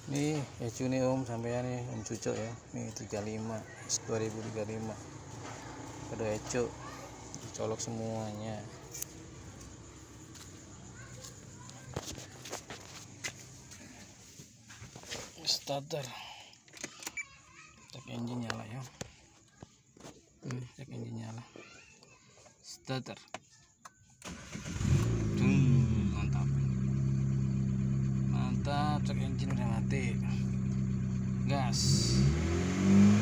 Nih ecu nih om, sampean nih om cucok ya. Nih 35 2035 pada ecu dicolok semuanya. Starter, cek engine nyala ya. Cek engine nyala, starter. Mantap mantap, cek engine udah mati, gas.